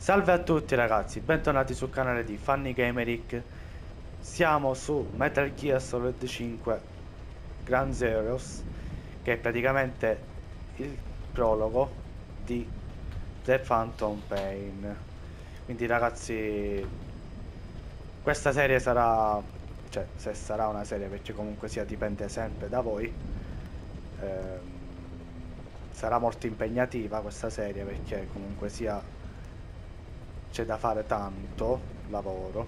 Salve a tutti ragazzi, bentornati sul canale di Funny Gameric. Siamo su Metal Gear Solid 5 Ground Zeroes, che è praticamente il prologo di The Phantom Pain. Quindi ragazzi, questa serie sarà, cioè se sarà una serie, perché comunque sia dipende sempre da voi, ehm, sarà molto impegnativa questa serie, perché comunque sia c'è da fare tanto lavoro,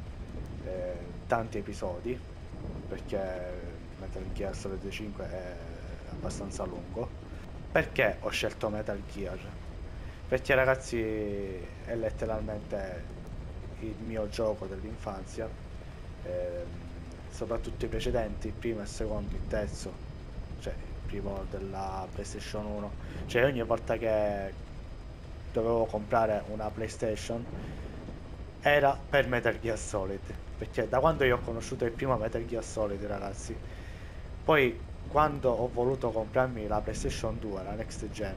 tanti episodi, perché Metal Gear Solid 5 è abbastanza lungo. Perché ho scelto Metal Gear? Perché ragazzi è letteralmente il mio gioco dell'infanzia, ehm, soprattutto i precedenti, il primo, il secondo, il terzo, cioè il primo della PlayStation 1, cioè ogni volta che dovevo comprare una PlayStation era per Metal Gear Solid, perché da quando io ho conosciuto il primo Metal Gear Solid ragazzi, poi quando ho voluto comprarmi la PlayStation 2, la next gen,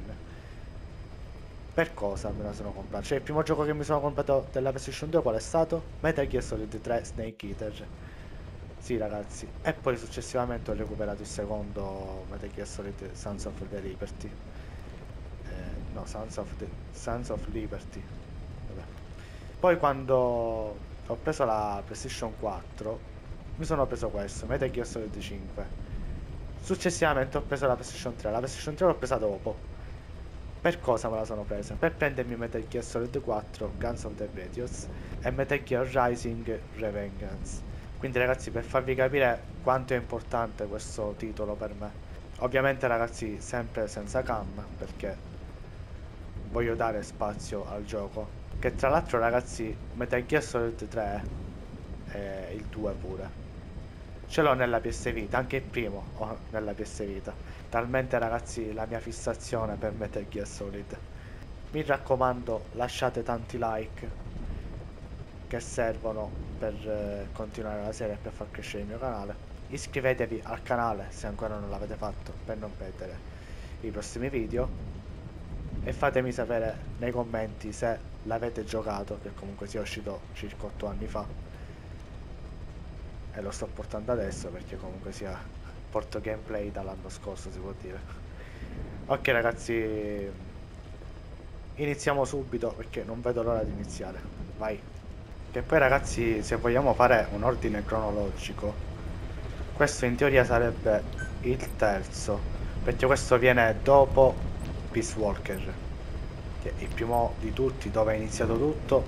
per cosa me la sono comprata? Cioè il primo gioco che mi sono comprato della PlayStation 2 qual è stato? Metal Gear Solid 3 Snake Eater. Sì ragazzi, e poi successivamente ho recuperato il secondo Metal Gear Solid Sons of the Liberty. No, Sons of Liberty. Vabbè. Poi quando ho preso la PlayStation 4 mi sono preso questo, Metal Gear Solid 5. Successivamente ho preso la PlayStation 3, la PlayStation 3 l'ho presa dopo. Per cosa me la sono presa? Per prendermi Metal Gear Solid 4, Guns of the Patriots e Metal Gear Rising Revengeance. Quindi ragazzi, per farvi capire quanto è importante questo titolo per me. Ovviamente ragazzi, sempre senza cam, perché voglio dare spazio al gioco. Che tra l'altro ragazzi, Metal Gear Solid 3 e il 2 pure. Ce l'ho nella PS Vita, anche il primo ho nella PS Vita. Talmente ragazzi la mia fissazione per Metal Gear Solid. Mi raccomando, lasciate tanti like che servono per continuare la serie e per far crescere il mio canale. Iscrivetevi al canale se ancora non l'avete fatto per non perdere i prossimi video e fatemi sapere nei commenti se l'avete giocato, che comunque sia uscito circa 8 anni fa e lo sto portando adesso perché comunque sia porto gameplay dall'anno scorso, si può dire. Ok ragazzi, iniziamo subito perché non vedo l'ora di iniziare. Vai. Che poi ragazzi, se vogliamo fare un ordine cronologico, questo in teoria sarebbe il terzo, perché questo viene dopo Peace Walker, che è il primo di tutti, dove è iniziato tutto.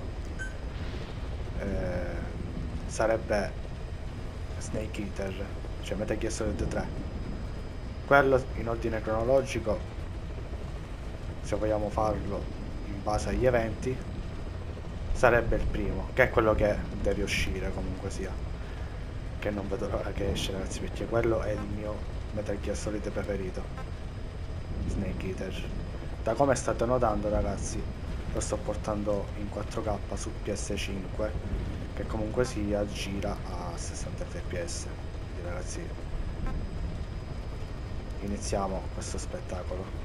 Sarebbe Snake Eater, cioè Metal Gear Solid 3. Quello in ordine cronologico, se vogliamo farlo in base agli eventi, sarebbe il primo, che è quello che deve uscire comunque sia. Che non vedo l'ora che esce ragazzi, perché quello è il mio Metal Gear Solid preferito, Snake Eater. Da come state notando ragazzi, lo sto portando in 4K su PS5, che comunque sia gira a 60 fps. Quindi ragazzi, iniziamo questo spettacolo.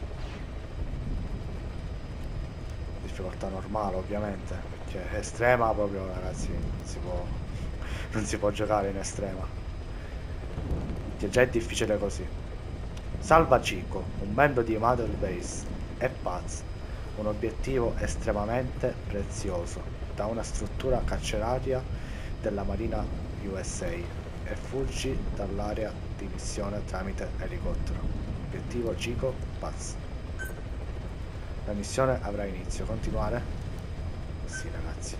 Difficoltà normale ovviamente, perché estrema proprio ragazzi, non si può giocare in estrema, che già è difficile così. Salva Chico, un membro di Mother Base, è pazzo, un obiettivo estremamente prezioso, da una struttura carceraria della Marina USA, e fuggi dall'area di missione tramite elicottero. Obiettivo Chico, pazzo. La missione avrà inizio. Continuare? Sì, ragazzi.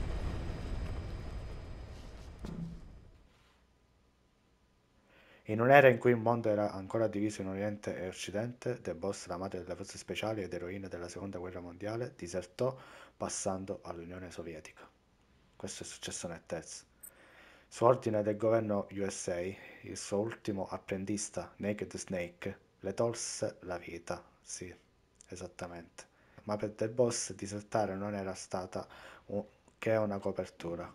In un'era in cui il mondo era ancora diviso in Oriente e Occidente, The Boss, la madre delle forze speciali ed eroina della seconda guerra mondiale, disertò passando all'Unione Sovietica. Questo è successo nel terzo. Su ordine del governo USA, il suo ultimo apprendista, Naked Snake, le tolse la vita. Sì, esattamente. Ma per The Boss disertare non era stata che una copertura.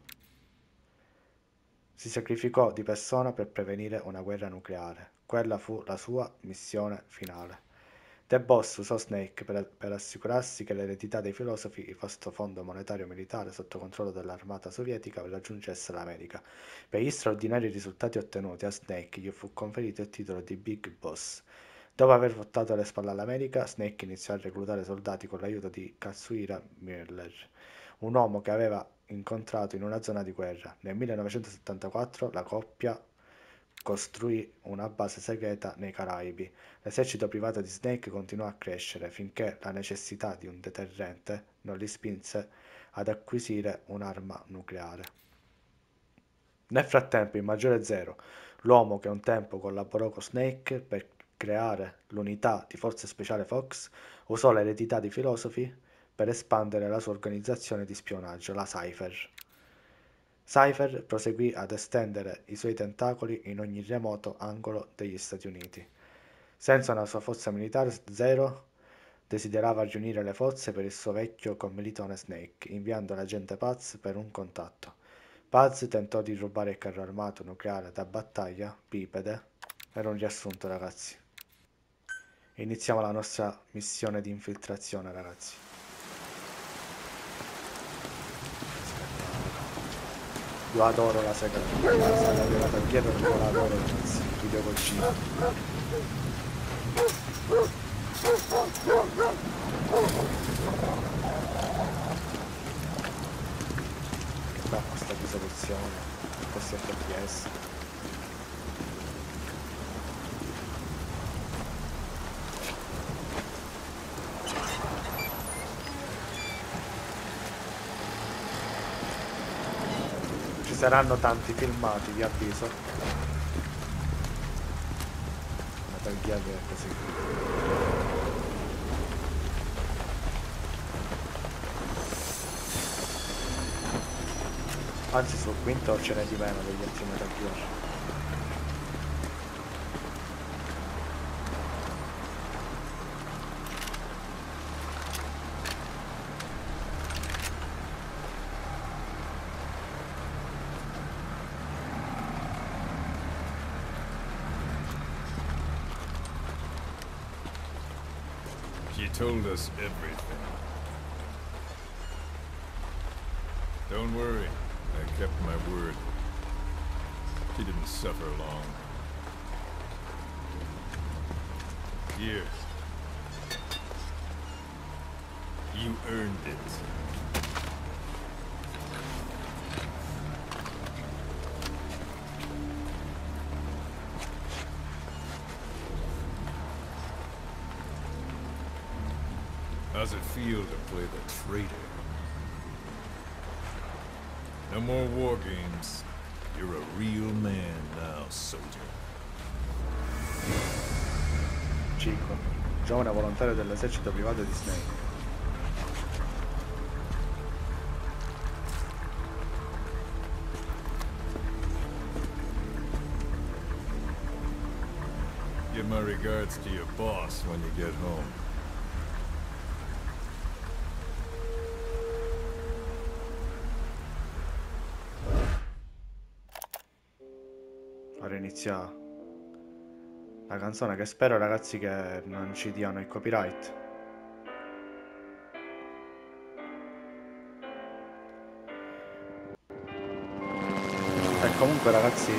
Si sacrificò di persona per prevenire una guerra nucleare. Quella fu la sua missione finale. The Boss usò Snake per assicurarsi che l'eredità dei filosofi, il vasto fondo monetario militare sotto controllo dell'armata sovietica, raggiungesse l'America. Per gli straordinari risultati ottenuti a Snake gli fu conferito il titolo di Big Boss. Dopo aver voltato le spalle all'America, Snake iniziò a reclutare soldati con l'aiuto di Kazuhira Miller, un uomo che aveva incontrato in una zona di guerra. Nel 1974 la coppia costruì una base segreta nei Caraibi. L'esercito privato di Snake continuò a crescere finché la necessità di un deterrente non li spinse ad acquisire un'arma nucleare. Nel frattempo, il Maggiore Zero, l'uomo che un tempo collaborò con Snake per creare l'unità di Forze Speciali Fox, usò l'eredità di filosofi per espandere la sua organizzazione di spionaggio, la Cypher. Cypher proseguì ad estendere i suoi tentacoli in ogni remoto angolo degli Stati Uniti. Senza una sua forza militare, Zero desiderava riunire le forze per il suo vecchio commilitone Snake, inviando l'agente Paz per un contatto. Paz tentò di rubare il carro armato nucleare da battaglia bipede. Era un riassunto, ragazzi. Iniziamo la nostra missione di infiltrazione, ragazzi. Io adoro la saga di Metal Gear, io la adoro, ragazzi. Video col cibo. Che fa questa risoluzione, questi FPS. Ci saranno tanti filmati, vi avviso. Metal Gear è così. Anzi, sul quinto ce n'è di meno degli altri Metal Gear. She told us everything. Don't worry, I kept my word. She didn't suffer long. Here. You earned it. How's it feel to play the traitor? No more war games. You're a real man now, soldier. 5. Giovane volontario dell'esercito privato di Snake. Give my regards to your boss when you get home. Ora inizia la canzone, che spero, ragazzi, che non ci diano il copyright. E comunque, ragazzi,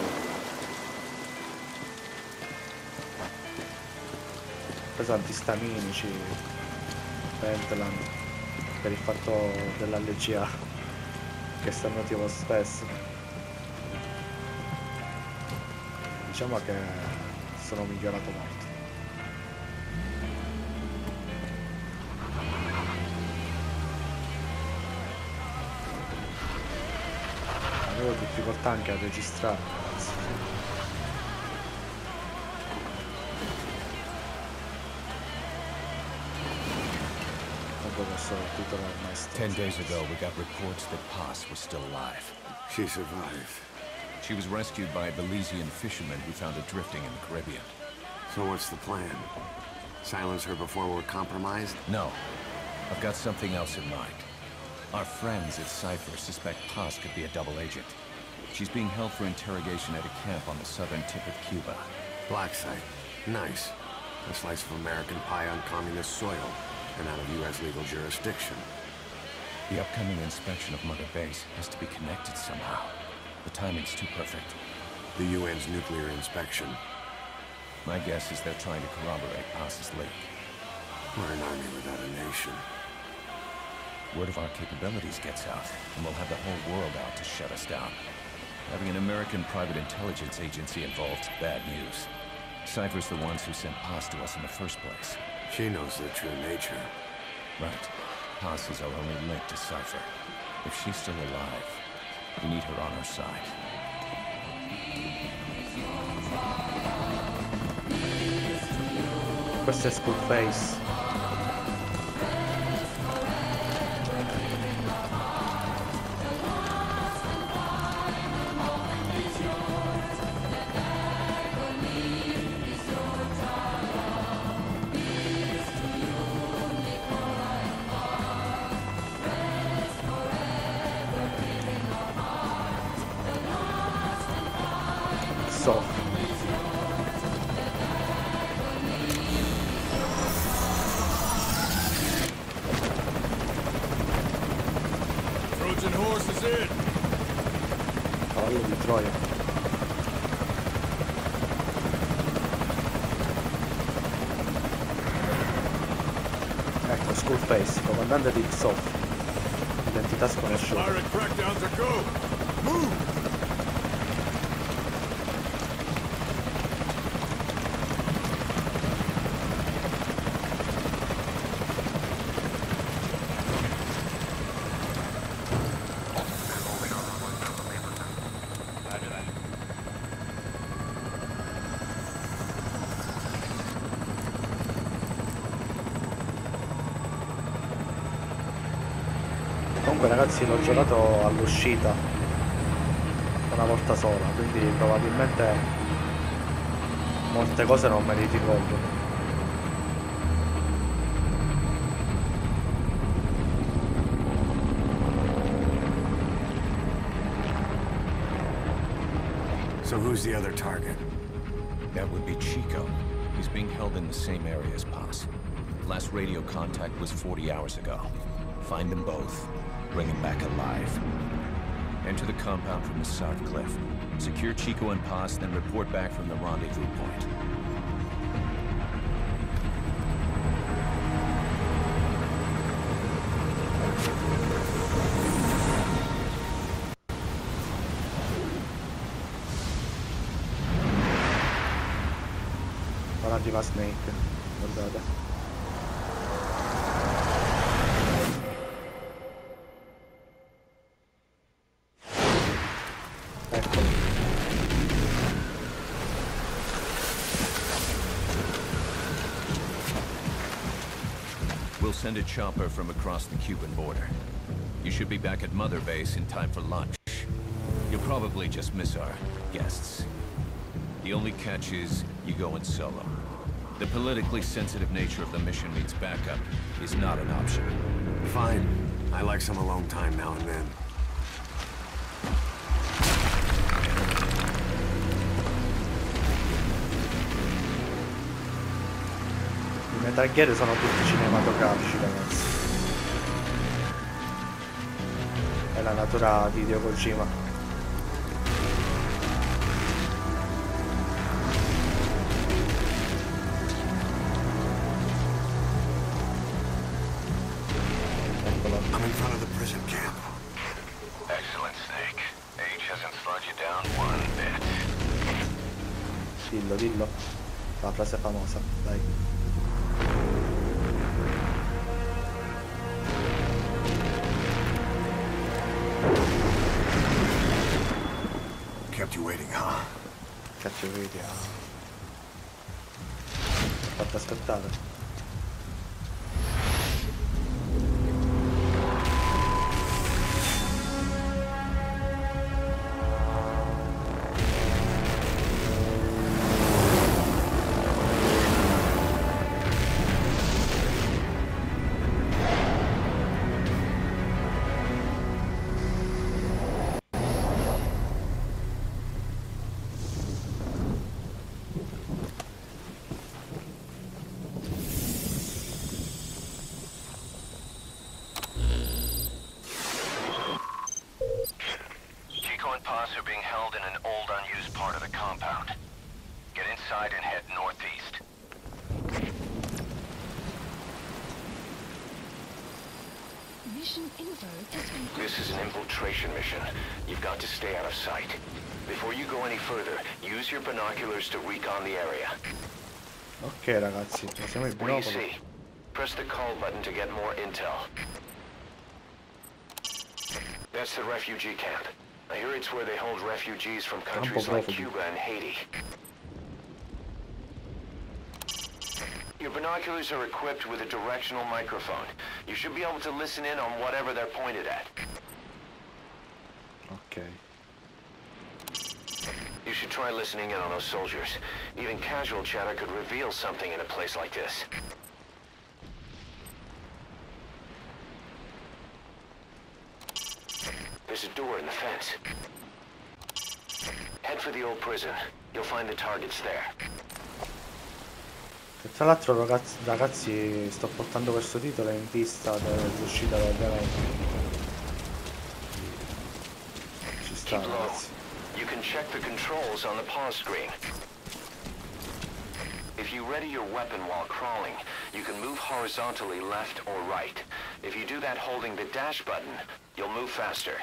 ho preso antistaminici, Pentland, per il fatto dell'allergia che starnutivo spesso. Diciamo che sono migliorato molto. Avevo difficoltà anche a registrare, ragazzi. Dopo questo titolo ormai sto. 10 days ago, we got reports that Paz was still alive. She survived. She was rescued by a Belizean fisherman who found her drifting in the Caribbean. So what's the plan? Silence her before we're compromised? No, I've got something else in mind. Our friends at Cypher suspect Paz could be a double agent. She's being held for interrogation at a camp on the southern tip of Cuba. Black site. Nice. A slice of American pie on communist soil and out of U.S. legal jurisdiction. The upcoming inspection of Mother Base has to be connected somehow. The timing's too perfect. The UN's nuclear inspection. My guess is they're trying to corroborate Paz's leak. We're an army without a nation. Word of our capabilities gets out, and we'll have the whole world out to shut us down. Having an American private intelligence agency involved's bad news. Cypher's the ones who sent Paz to us in the first place. She knows their true nature. Right. Paz is our only link to Cypher. If she's still alive, we need her on our side. Questo è Skullface. Trojan horse is in. Cavallo di Troia. Ecco, Skullface, comandante di XOF. Identità sconosciuta. Pirate crackdowns are go. Move! Comunque ragazzi l'ho giocato all'uscita una volta sola, quindi probabilmente molte cose non me le ricordo. So who's the other target? That would be Chico. He's being held in the same area as Paz. Last radio contact was 40 hours ago. Find them both. Bring him back alive. Enter the compound from the south cliff. Secure Chico and Paz, then report back from the rendezvous point. Ora arriva Snake, guardate. We'll send a chopper from across the Cuban border. You should be back at Mother Base in time for lunch. You'll probably just miss our guests. The only catch is you go in solo. The politically sensitive nature of the mission means backup is not an option. Fine. I like some alone time now and then. I Metal Gear sono tutti cinematografici, ragazzi. È la natura di Hideo Kojima. I'm in front of the prison camp. Excellent, Snake. Age hasn't slowed you down one bit. Dillo, dillo. La frase famosa, dai. Kept you waiting, huh? Cazzo video. Fatto aspettare. outposts are being held in an old unused part of the compound. Get inside and head northeast. Mission info has been... This is an infiltration mission. You've got to stay out of sight. Before you go any further, use your binoculars to recon the area. Ok ragazzi, usiamo il What do you binocolo. see? Press the call button to get more intel. That's the refugee camp. I hear it's where they hold refugees from countries like Cuba and Haiti. Your binoculars are equipped with a directional microphone. You should be able to listen in on whatever they're pointed at. Ok. You should try listening in on those soldiers. Even casual chatter could reveal something in a place like this. There's a door in the fence. Head for the old prison. You'll find the targets there. E tra l'altro ragazzi sto portando questo titolo in vista dell'uscita del evento. Ci sta Keep low. ragazzi. You can check the controls on the pause screen. If you ready your weapon while crawling, you can move horizontally left or right. If you do that holding the dash button, you'll move faster.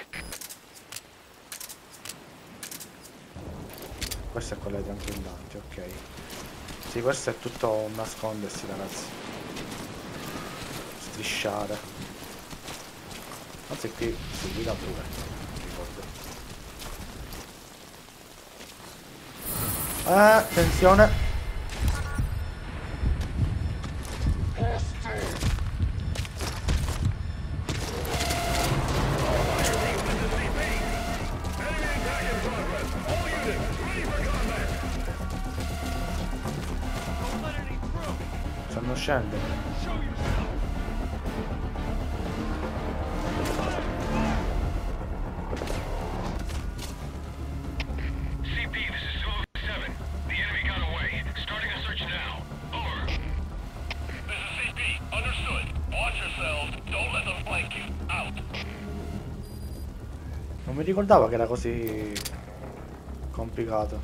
Questo è quello dei tranquillanti, ok. Sì, questo è tutto un nascondersi ragazzi. Strisciare. Anzi qui si guida pure, ricordo. Attenzione. Stanno scendendo. CP, this is Zulu 7. The enemy got away. Starting a search now. Over. This is CP. Understood. Watch yourselves. Don't let them flank you. Out. Non mi ricordavo che era così complicato.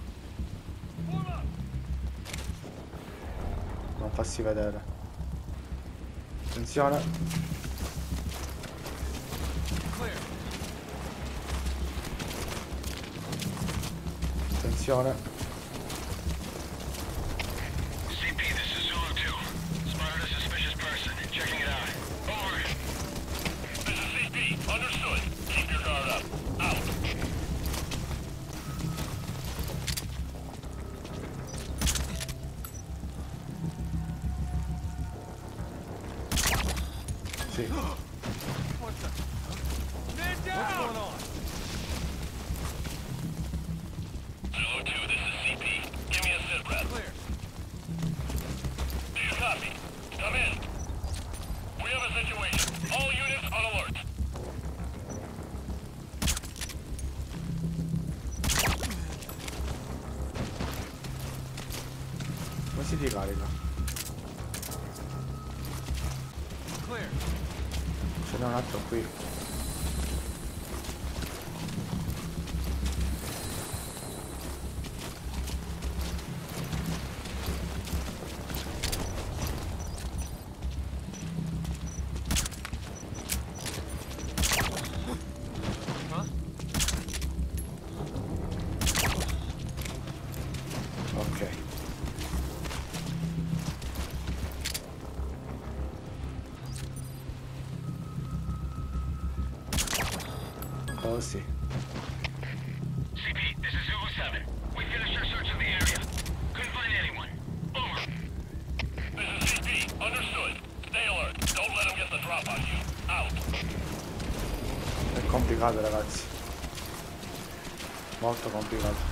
Non farsi vedere. Attenzione. Attenzione. CP, this is Zulu 2. Spotted a suspicious person. Checking it out. Over. This is CP. Understood. Keep your guard up. Out. Sì. Zulu 2, this is CP. Give me a sit rep. Clear. Do you copy? Come in. We have a situation. All units on alert. Come si ricarica? Ce n'è un altro qui. Ok. Così. CP, this is Zulu 7. We finished our search of the area. Couldn't find anyone. Over. This is CP. Understood. Stay alert. Don't let them get the drop on you. Out. È complicato ragazzi. Molto complicato.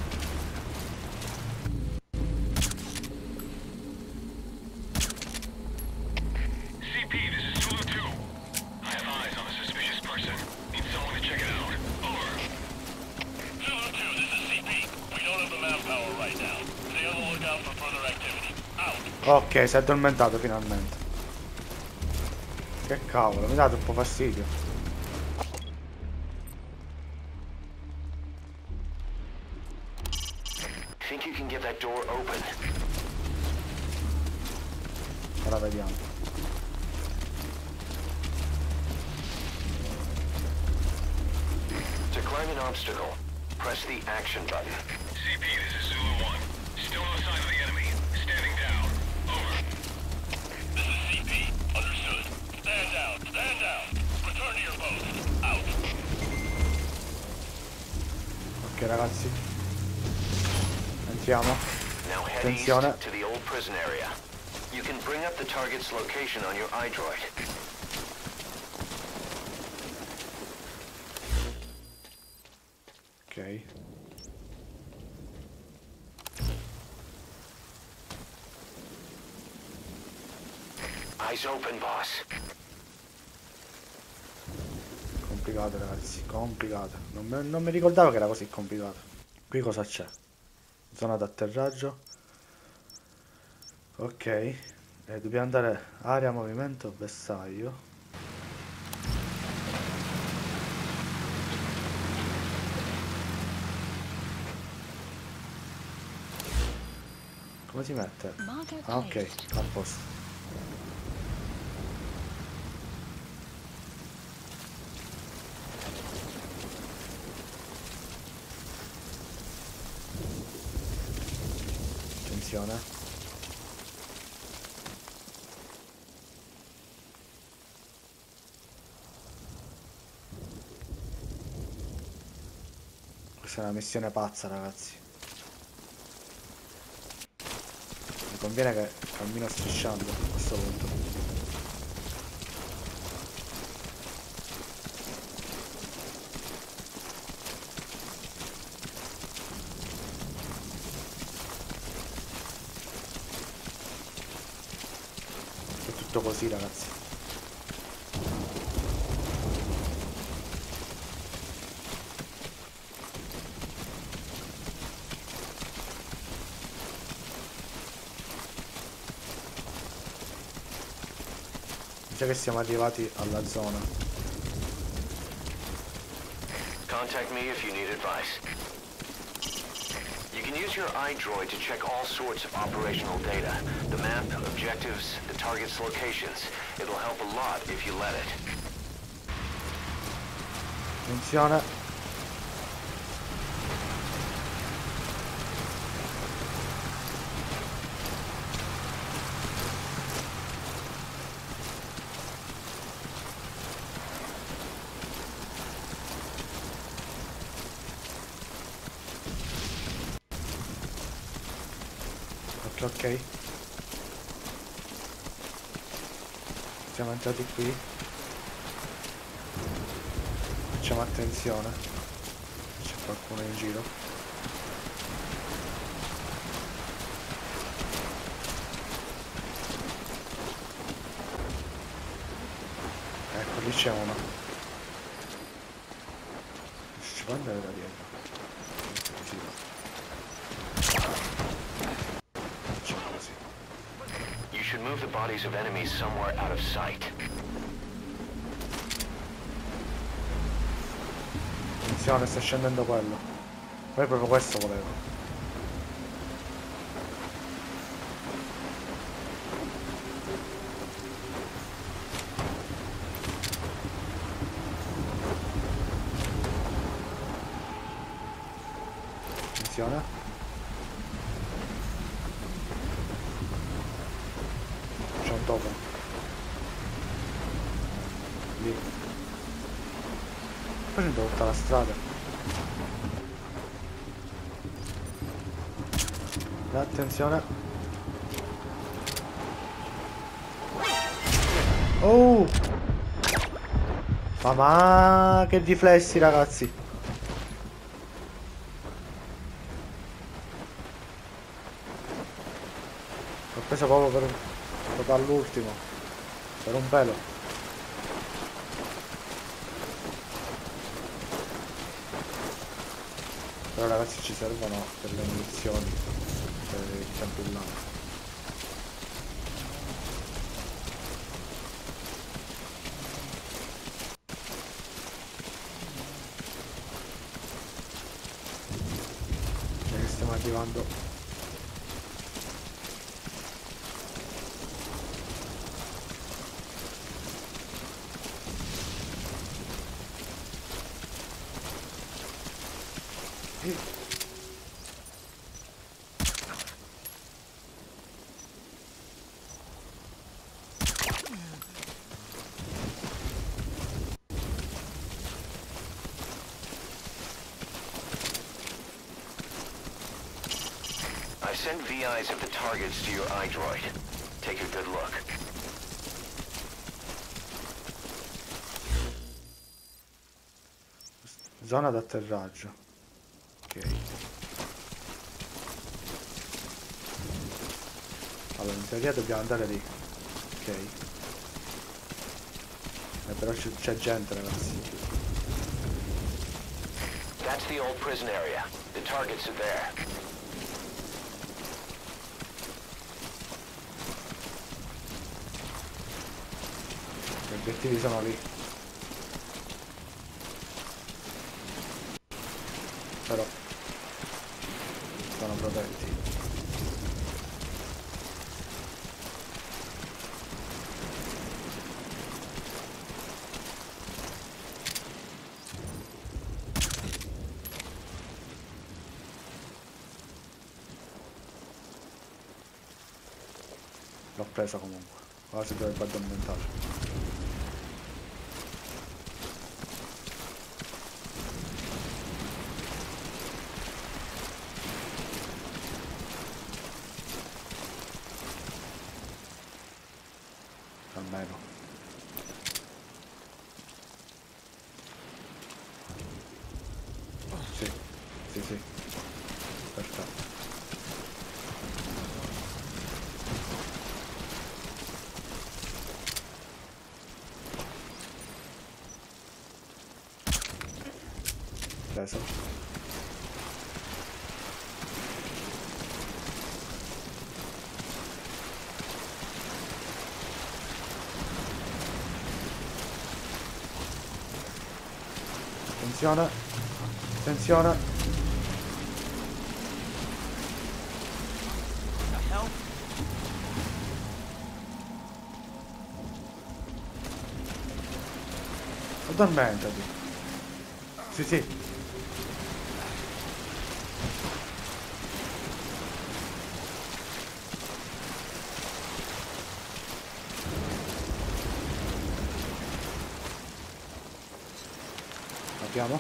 CP, this is Zulu 2. I have eyes on a suspicious person. Need someone to check it out. Over. Zulu 2, this is CP. We don't have the manpower right now. Stay on the lookout for further activity. Out. Ok, si è addormentato finalmente. Che cavolo, mi dà troppo fastidio. you can get that door open. Ora vediamo. To climb an obstacle, press the action button. CP, this is Zulu 1. Still no sign of the enemy. Standing down. Over. This is CP. Understood. Stand down. Stand down. Return to your post. Out. Ok ragazzi. Entriamo. Now head Attenzione. east to the old prison area. You can bring up the target's location on your iDroid. Ok. Eyes open, boss. Complicato ragazzi, complicato. Non mi ricordavo che era così complicato. Qui cosa c'è? Zona d'atterraggio. Ok. Dobbiamo andare area movimento bersaglio. Come si mette? Marker Ah ok, placed. a posto. Attenzione. Questa è una missione pazza ragazzi. Mi conviene che cammino strisciando a questo punto. È tutto così ragazzi. Mi sa che siamo arrivati alla zona. Contact me if you need advice. You can use your iDroid to check all sorts of operational data. The map, objectives, the target's locations. It'll help a lot if you let it. Attenzione. Ok. Siamo entrati qui. Facciamo attenzione. C'è qualcuno in giro. Ecco, lì c'è uno. Ci può andare da dietro. Sì. You should move the bodies of enemies somewhere out of sight. Attenzione, sta scendendo quello. Poi proprio questo volevo. Attenzione. C'è un topo. Lì. Poi c'è tutta la strada. Attenzione. Oh! Ma che riflessi ragazzi. L'ho preso proprio all'ultimo. Per un pelo. Però ragazzi ci servono per le munizioni, per il campillano. Cioè che stiamo arrivando I sent VIs of the targets to your iDroid. Take a good look. Zona d'atterraggio. Ok. Allora, in teoria dobbiamo andare lì. Ok. Però c'è gente, ragazzi. That's the old prison area. The targets are there. Gli obiettivi sono lì. Però sono protetti. L'ho presa comunque. Ora si dovrebbe addormentare. Almeno. Sì, sì, sì. Perfetto. Preso. Attenzione. Attenzione. Addormentati. Sì, sì. Abbiamo?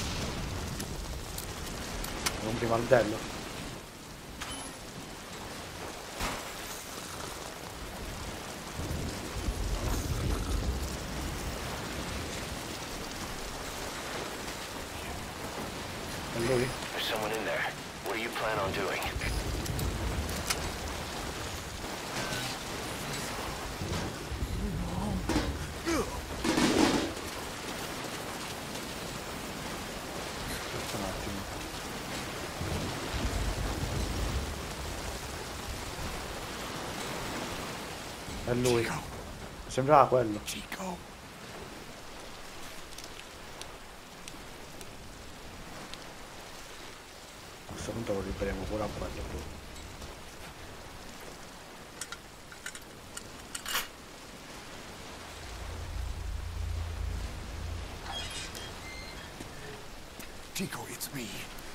Un primaldello. È lui? There's someone in there. What do you plan on doing? Aspetta un attimo. È lui. Sembrava quello. Chico. A questo punto lo liberiamo pure a quello. Chico, it's me.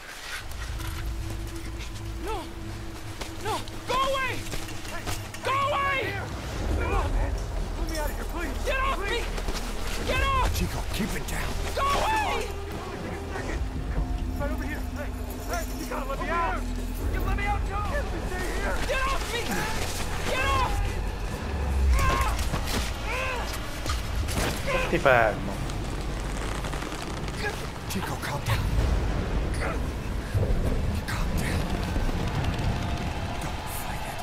No! No! Go away! Go away! Let me out of here, please! Get off me! Get off! Chico, keep it down. Go away! Right over here. Hey, hey, you gotta let me out! You let me out, Joe! Stay here! Get off me! Get off! Ti fermo. Chico, calm down. Calm down. Don't fight it.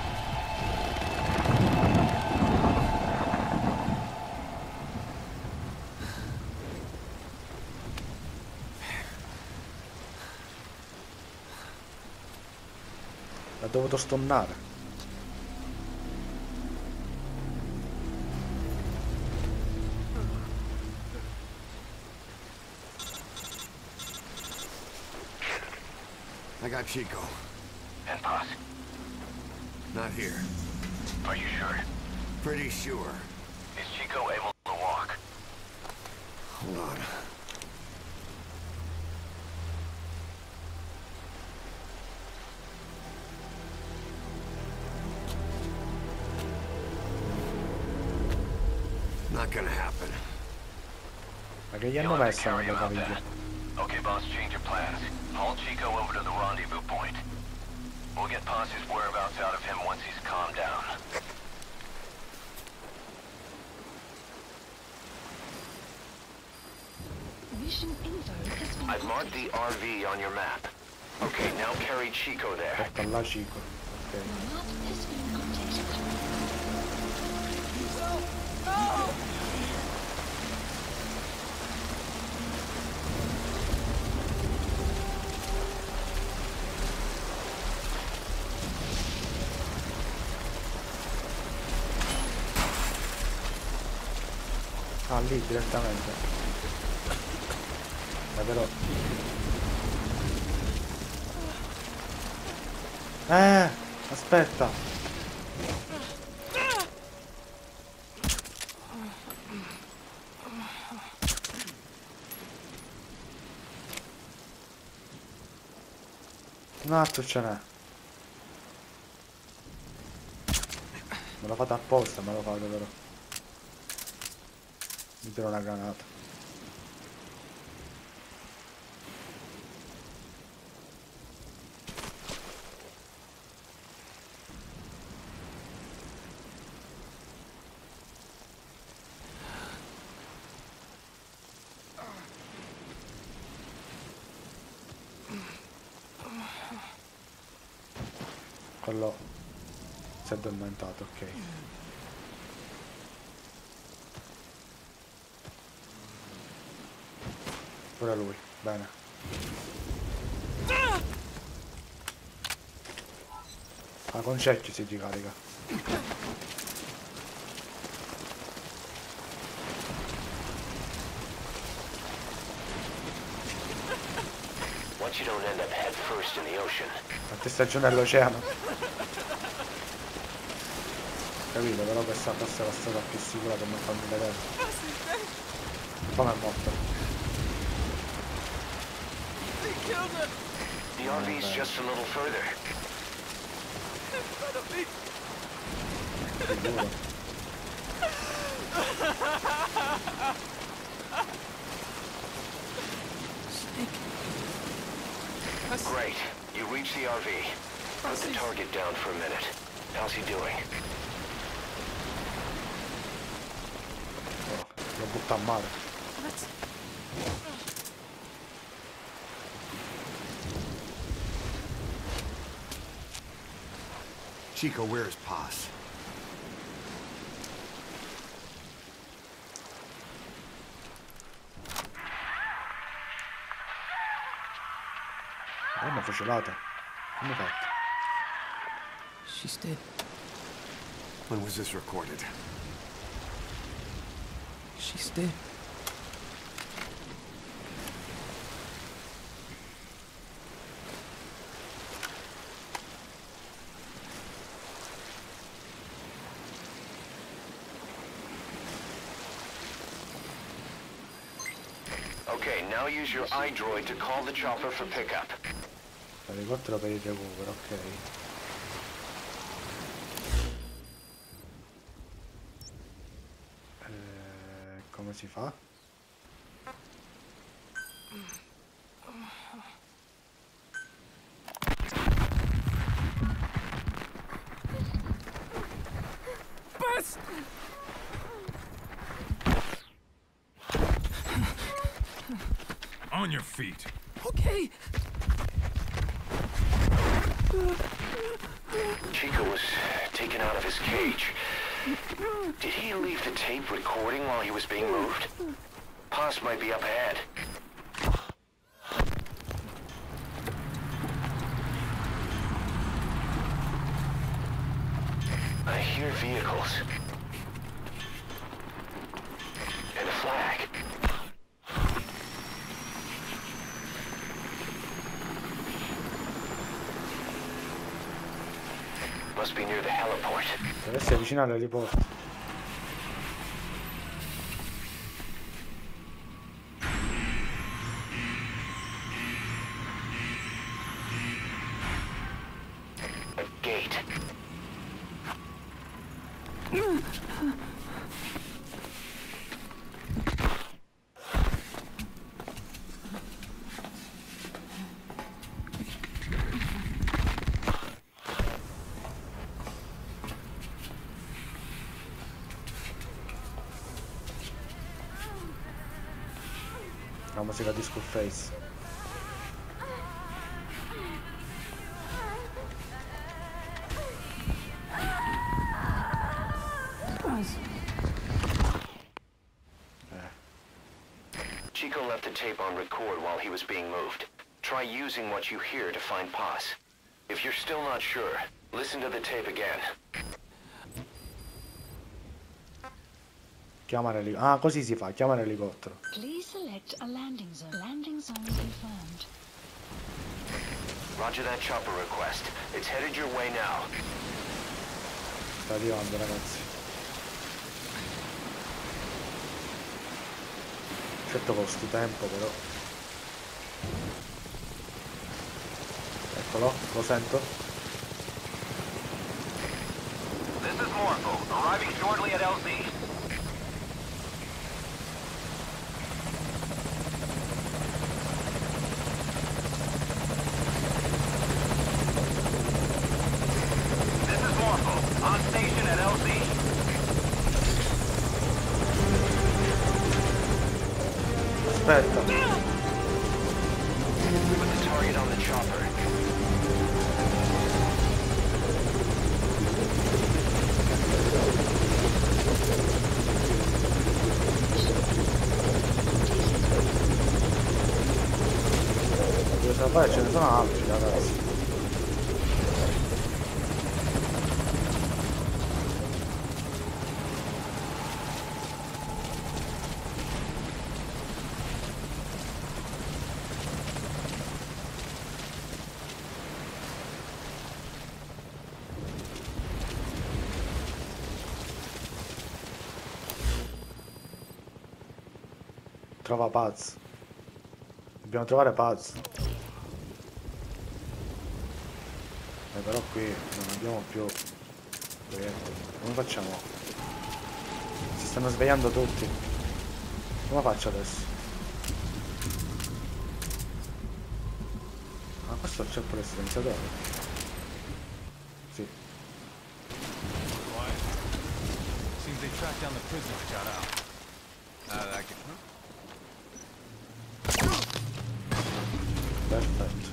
L'ha dovuto stonnare. I got Chico. And Paz, Not here. are you sure? Pretty sure. Is Chico able to walk? Hold on. gonna happen. Ma che gli You'll hanno have to messo carry nelle him out caviglie? then. Okay, boss, change your plans. Haul Chico over to the rendezvous point. We'll get Posse's whereabouts out of him once he's calmed down. Mission info has been I've marked the RV on your map. Okay, now carry Chico there. Porta là Chico. Ok. Map has been updated. Ah, lì direttamente. Però. Aspetta. Un altro ce n'è. Me l'ho fatto apposta, me l'ho fatto però. Mi tiro una granata. Quello si è addormentato, ok. Pure lui, bene. Ah, con cerchio si ricarica. Once you don't end up head first in the ocean. Quante stagioni all'oceano. Capito, però questa forse è la strada più sicura per non farmi vedere. Come è morto? The RV's just a little further. Sicuro. Great. You reached the RV. Put the target down for a minute. How's he doing? Oh, lo butta a mare. Chico, where's Paz? È una fucilata. Come fatto? She's dead. When was this recorded? She's dead. Okay, now use your iDroid to call the chopper for pickup. L'elicottero per il recupero, ok. Come si fa? Buzz! On your feet. Okay. Chico was taken out of his cage. Did he leave the tape recording while he was being moved? Paz might be up ahead. I hear vehicles. And a flag. Must be near the heliport. Deve essere vicino all'eliporto. A gate. La musica di Skullface. Chico left the tape on record while he was being moved. Try using what you hear to find Paz. If you're still not sure, listen to the tape again. Chiamare l'elicottero. Ah, così si fa, chiamare l'elicottero. Please select a landing zone. Landing zone confirmed. Roger that chopper request. It's headed your way now. Sta arrivando, ragazzi. Certo costi tempo, però. Eccolo, lo sento. This is Morpho, arriving shortly at LZ. This is Morpho, on station at LZ. Aspetta. Put the target on the chopper. Devo salvare, ce ne sono altri, ragazzi. Trova Paz. Dobbiamo trovare Paz. Però qui non abbiamo più proiettili. Come facciamo? Si stanno svegliando tutti. Come faccio adesso? Ah, questo c'è pure il silenziatore. Sì. Seems they tracked down the prisoner that got out. Perfetto.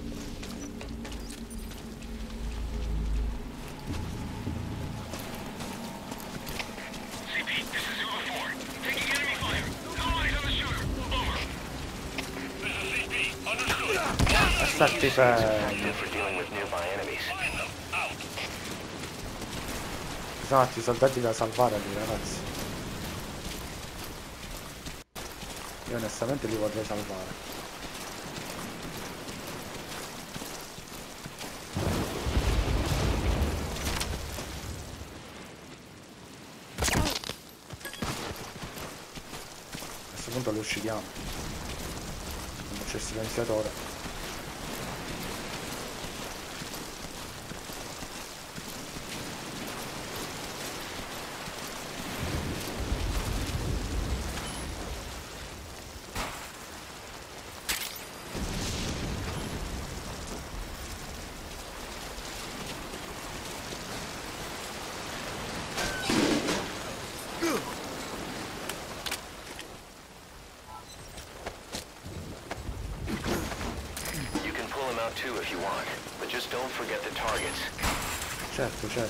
CP, this is Zulu 4. Taking enemy fire. No eyes on the shooter. Over. This is CP. Understood. Stati fermi. For dealing with nearby enemies. Find them. Out. Ci sono altri soldati da salvare lì, ragazzi. Io onestamente li vorrei salvare. A questo punto lo uccidiamo. Non c'è il silenziatore. Too if you want, but just don't forget the targets. Certo, certo.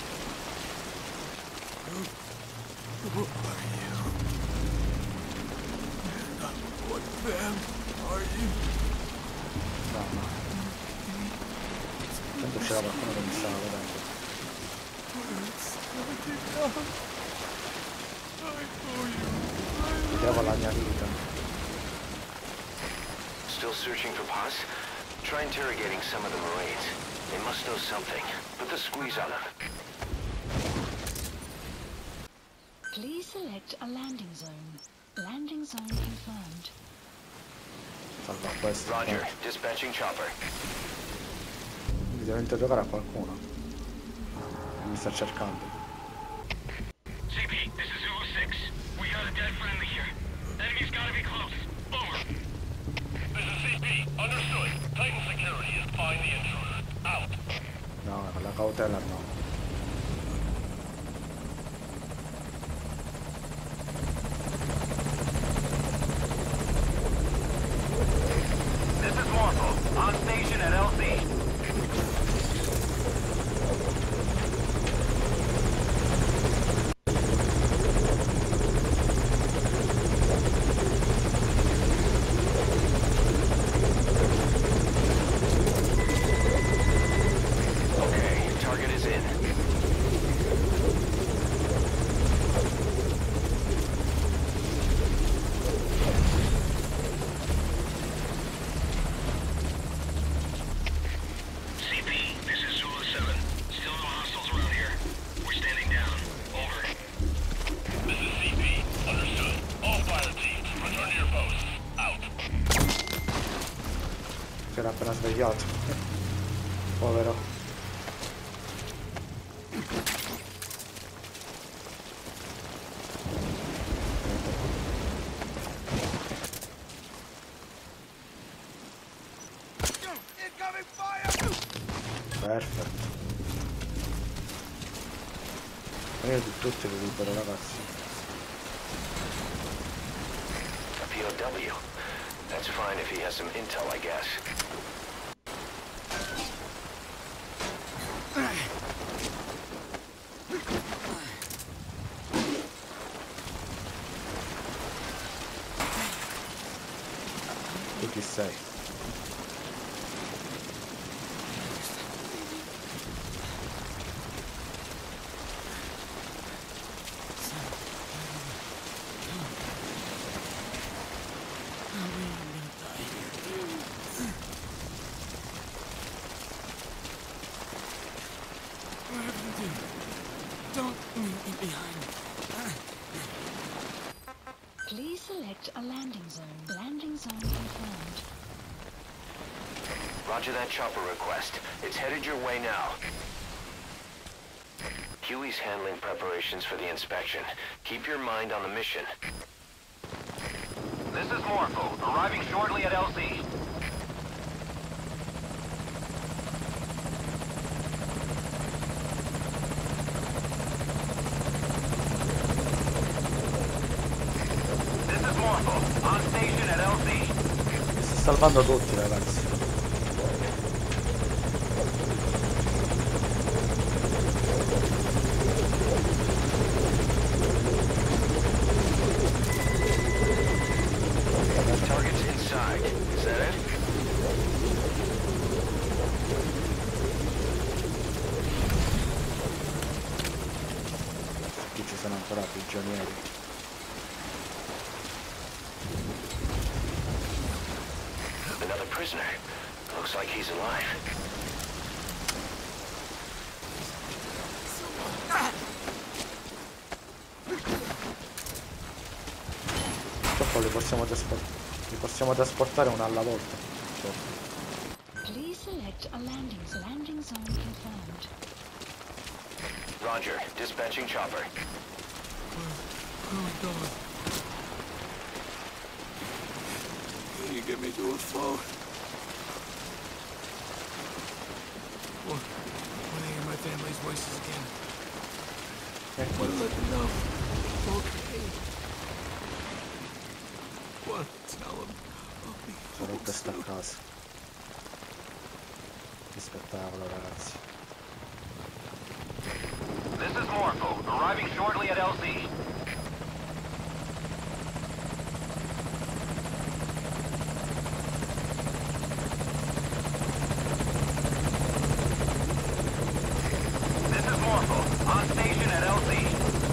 Who are you? What band are you? No, no. Tanto c'era qualcuno che mi stava vedendo. Vedevo la mia vita. Still searching for Paz? Try interrogating some of the Marines. They must know something. Put the squeeze on them. Please select a landing zone. Landing zone confirmed. Salva questo. Roger, dispatching chopper. Quindi devo interrogare a qualcuno. Mi sta cercando. CP, this is Zulu 6. We got a dead friendly here. Enemy's gotta be close. Over. This is CP. Understood. Titan security is find the intruder. Out. No, con la cautela no. Si era appena svegliato. Povero. Perfetto. Io di tutti li libero, ragazzi. A POW. That's fine if he has some intel, I guess. Tu chi sei? Don't leave me behind. Please select a landing zone. Landing zone confirmed. Roger that chopper request. It's headed your way now. Huey's handling preparations for the inspection. Keep your mind on the mission. This is Morpho, arriving shortly at LZ. This is Morpho, on station at LZ. Sto salvando tutti, ragazzi. Target's inside. Is that it? Qui ci sono ancora prigionieri. Another prisoner. Looks like he's alive. Purtroppo li possiamo trasportare una alla volta. Please select a landing zone confirmed. Roger, dispatching chopper. Where are we going? Can you get me to a phone? Or when I hear my family's voices again. Want to let them know I'm okay. Want to tell them I'll be Sono home questa soon. casa. Che spettacolo, ragazzi. This is Morpho, arriving shortly at LZ. This is Morpho, on station at LZ.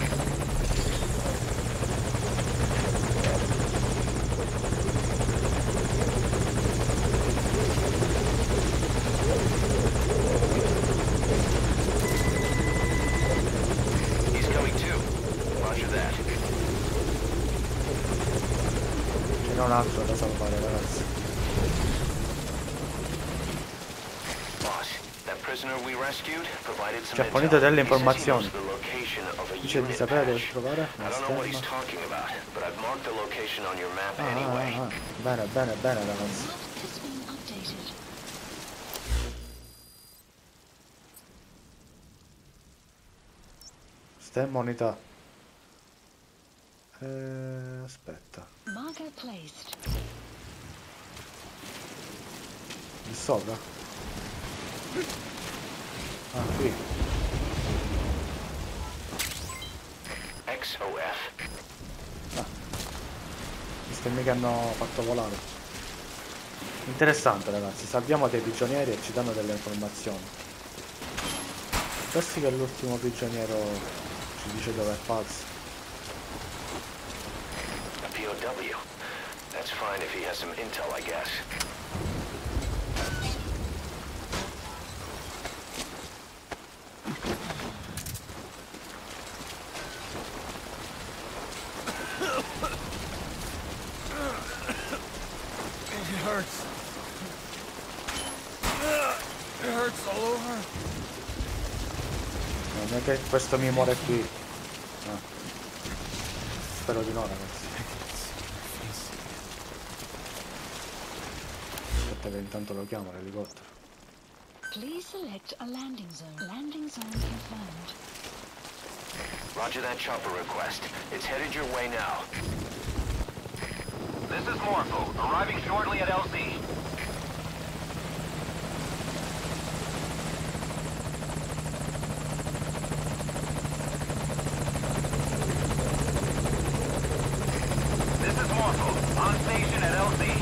He's coming too. Roger that. Ce n'è un altro da salvare, ragazzi. Boss, that prisoner we rescued provided some Ci ha fornito delle intel. He says he informazioni. knows the location of a Dice di unit sapere dove patch. trovare I una don't know what he's scherma. talking about, but I've marked the location on your map anyway. Bene, bene, bene, ragazzi. Map has been updated. Stemmonità. Aspetta. Marker placed. Di sopra? Ah, qui. XOF. Gli stemmi che hanno fatto volare. Interessante, ragazzi. Salviamo dei prigionieri e ci danno delle informazioni. Pensi che l'ultimo prigioniero ci dice dove è Pulse. A POW. That's fine if he has some intel, I guess. hurts. It hurts all over. Non è che questo mi muore qui. No. Spero di no, ragazzi. Aspetta che intanto lo chiamo l'elicottero. Please select a landing zone. Landing zone confirmed. Roger that chopper request. It's headed your way now. This is Morpho, arriving shortly at LZ. This is Morpho, on station at LZ.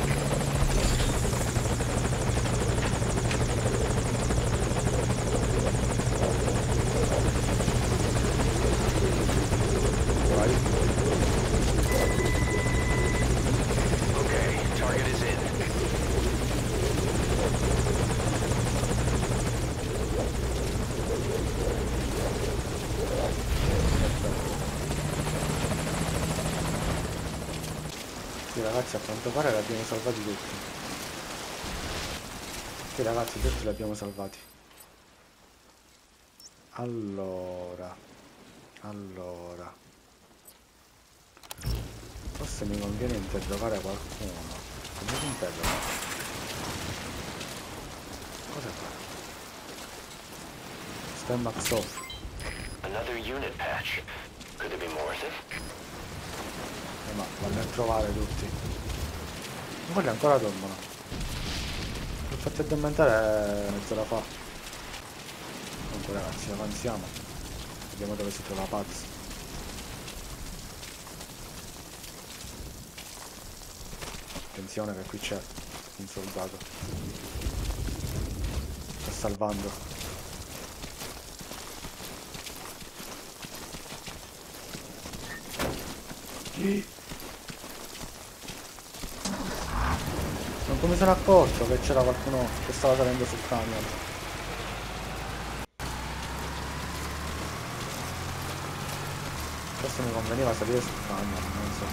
Okay, target is in. Sì, ragazzi, a quanto pare li abbiamo salvati tutti. Sì, ragazzi, tutti li abbiamo salvati. Allora, forse mi conviene interrogare qualcuno. Come si interroga? Cosa fa? Stemmax off. Another unit patch. Could there be more of it? Ma vanno a trovare tutti. Ma quelli ancora dormono. L'ho fatto addormentare mezz'ora fa. Comunque ragazzi, avanziamo. Vediamo dove si trova Paz. Attenzione che qui c'è un soldato. Sta salvando. Non mi sono accorto che c'era qualcuno che stava salendo sul camion. Forse mi conveniva salire sul camion, non so.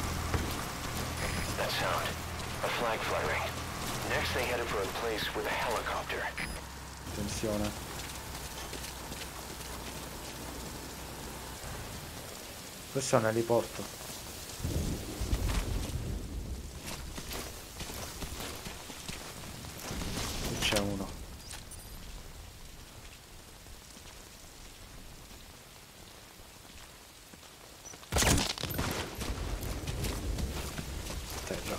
That sound. A flag fluttering. Next they headed for a place with a helicopter. Attenzione. Questo è un eliporto. C'è uno. Terra.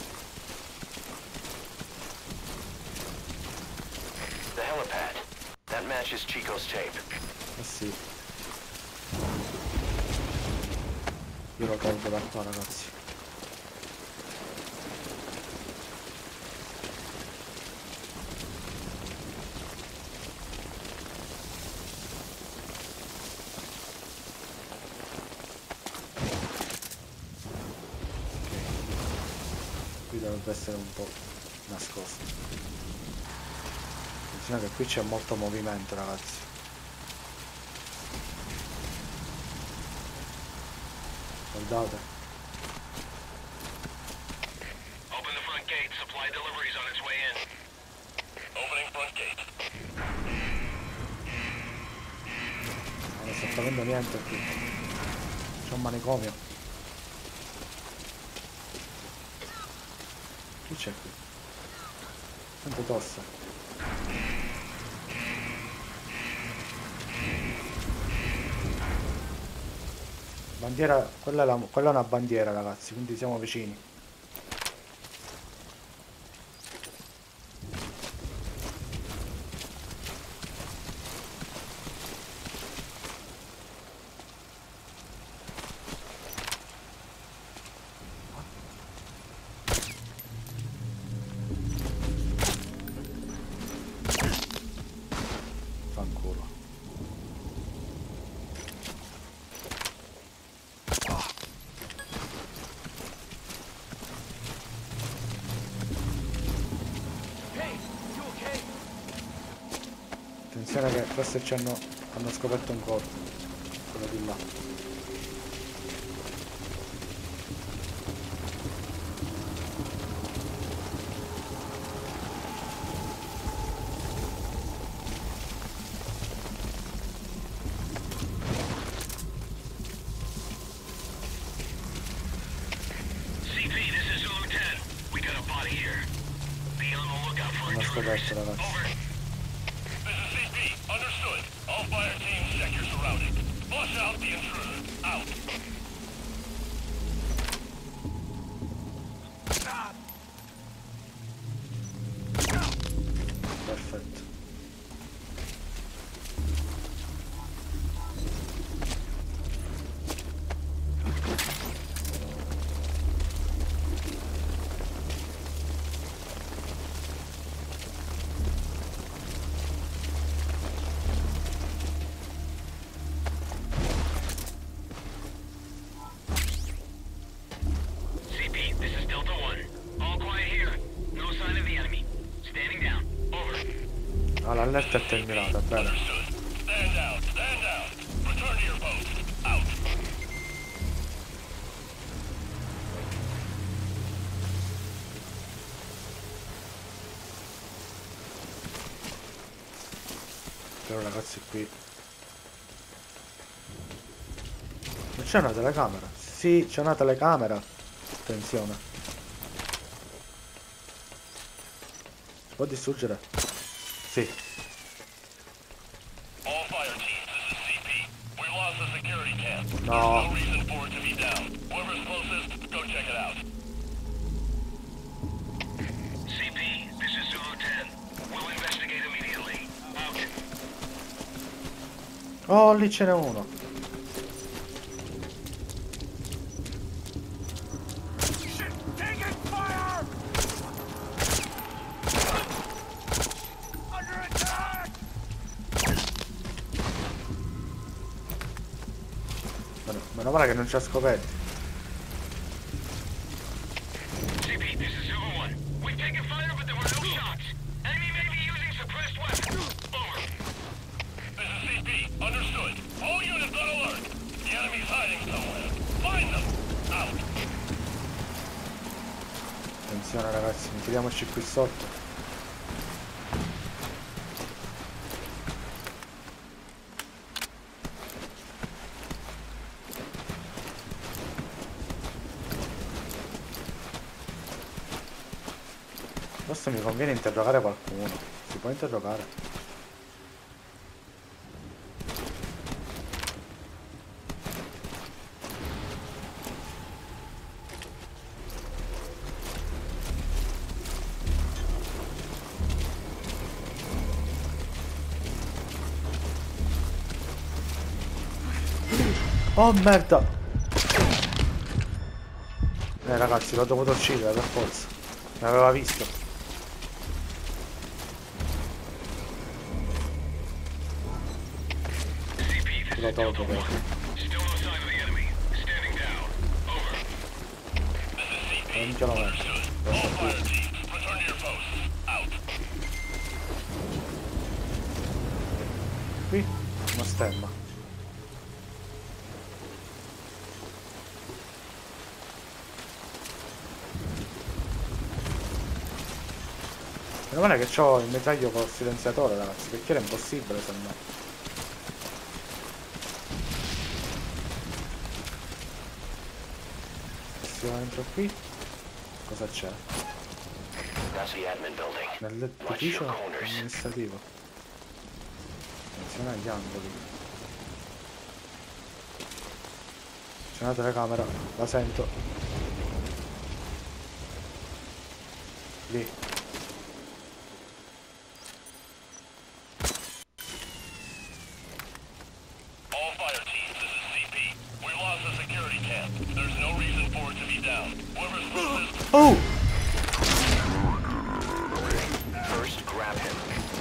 The helipad. That matches Chico's tape. Eh sì. Io lo tolgo da qua, ragazzi. Dovrebbe essere un po' nascosto. Attenzione che qui c'è molto movimento, ragazzi. Guardate. Open the front gate. Supply deliveries on its way in. Opening front gate. Non sto capendo niente qui. C'è un manicomio. Chi c'è qui? Sento tosse. Bandiera, quella è una bandiera, ragazzi, quindi siamo vicini. Fanculo. Attenzione che forse hanno scoperto un corpo. Quello di là. scoperto, ragazzi. This is CP. Understood. All fire teams check your surroundings. Flush out the intruder. Out. Perfetto. CP, this is Delta 1. All quiet here. No sign of the enemy. Standing down. Over. Ah, l'allerta è terminata, bene. Stand down. Stand down. Return to your boat. Out. Però ragazzi qui non c'è una telecamera? Sì, c'è una telecamera. Attenzione. Si può distruggere? Sì. All fire teams, this is CP. We lost the security camp. There's No. no reason for it to be down. Whoever's closest, go check it out. CP, this is Zulu 10. We'll investigate immediately. Out. Oh, lì ce n'è uno. Meno male che non c'ha scoperti. CP, this is Zulu 1. We've taken fire, but there were no shots. Enemy may be using suppressed weapons. Over. This is CP. Understood. All units on alert. The enemy's hiding somewhere. Find them. Out. Attenzione ragazzi, mettiamoci qui sotto. Forse mi conviene interrogare qualcuno. Si può interrogare? Oh merda! Ragazzi, l'ho dovuto uccidere per forza. Mi aveva visto. Lo tolgo però. Non ce l'ho messo. Qui una stemma. Meno male che ho il metraglio col silenziatore ragazzi, perché era impossibile se no. Se io entro qui, cosa c'è? Nell'edificio amministrativo. Attenzione agli angoli. C'è una telecamera, la sento. Lì. Oh! First, grab him.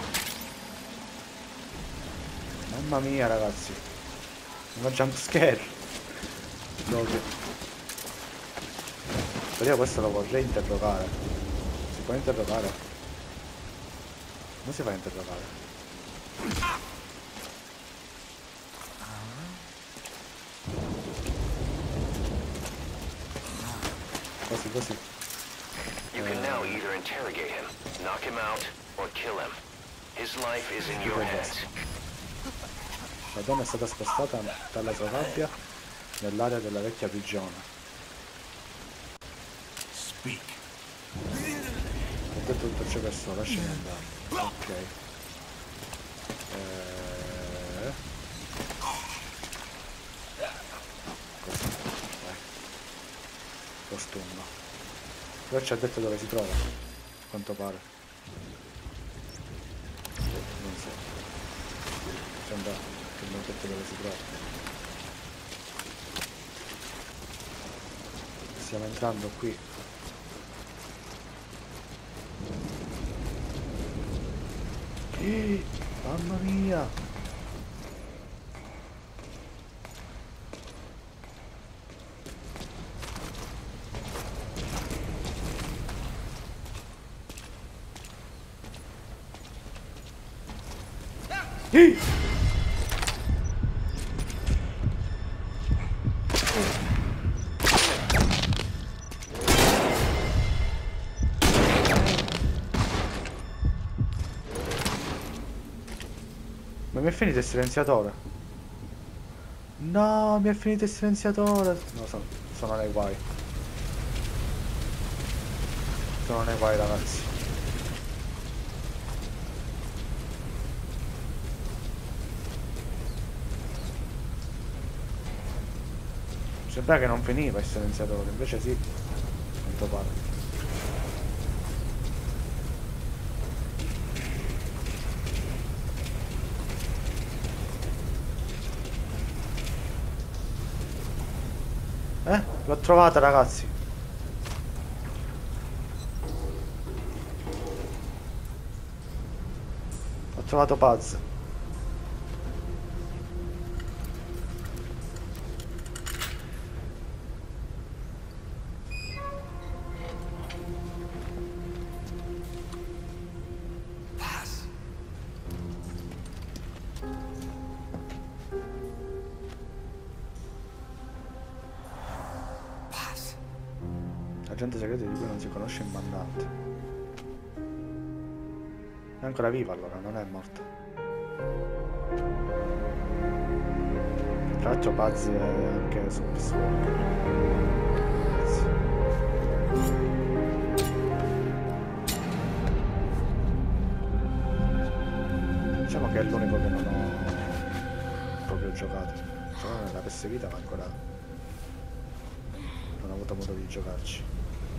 Mamma mia ragazzi. Una jump scare. Proprio. Però io questo lo vorrei interrogare. Si può interrogare? Non si fa interrogare. Così, così. You can now either interrogate him, knock him out, or kill him. His life is in your hands. La donna è stata spostata dalla sua gabbia nell'area della vecchia prigione. Speak. detto tutto c'è persone, lasciami andare. Ok. Così, vai. Costume. Però ci ha detto dove si trova, a quanto pare. Non so. Sembra che non ha detto dove si trova. Stiamo entrando qui. Mamma mia! Ma mi è finito il silenziatore? No, mi è finito il silenziatore. No, sono nei guai. Sono nei guai, ragazzi. Sembra che non finiva il silenziatore, invece sì, a quanto pare. L'ho trovata, ragazzi. Ho trovato Paz. Agente segreto di cui non si conosce il mandante. È ancora viva allora, non è morta. Tra l'altro Pazzi è anche su Peace Walker. Diciamo che è l'unico che non ho proprio giocato. Cioè nella PS Vita ma ancora non ho avuto modo di giocarci.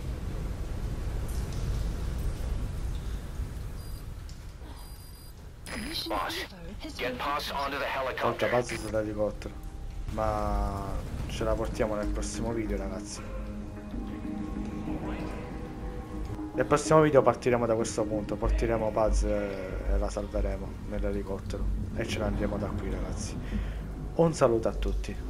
Boss, get Paz onto the Oltre helicopter. Pazzi sull'elicottero. Ma ce la portiamo nel prossimo video, ragazzi. Nel prossimo video partiremo da questo punto, porteremo Paz e la salveremo nell'elicottero e ce ne andremo da qui, ragazzi. Un saluto a tutti.